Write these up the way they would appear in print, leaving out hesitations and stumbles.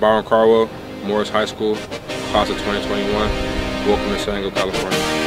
Byron Cardwell, Morse High School, class of 2021. Welcome to San Diego, California.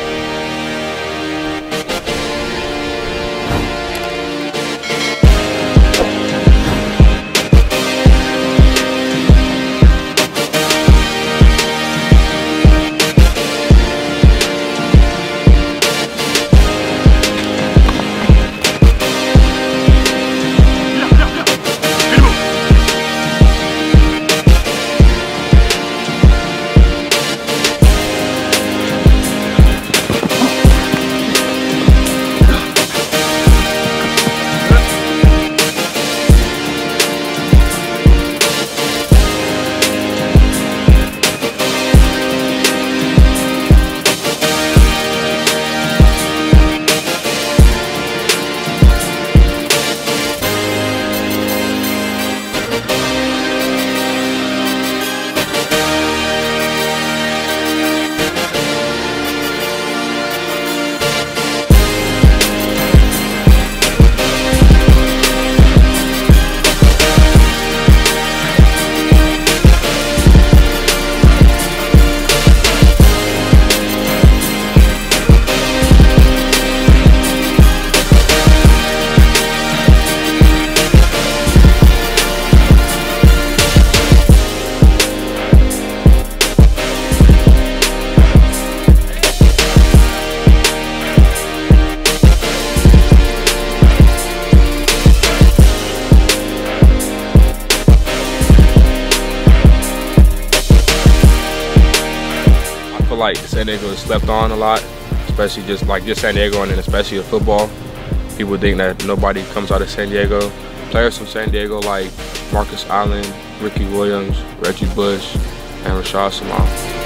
Like San Diego is slept on a lot, especially just San Diego, and then especially in football. People think that nobody comes out of San Diego. Players from San Diego like Marcus Allen, Ricky Williams, Reggie Bush, and Rashad Samal.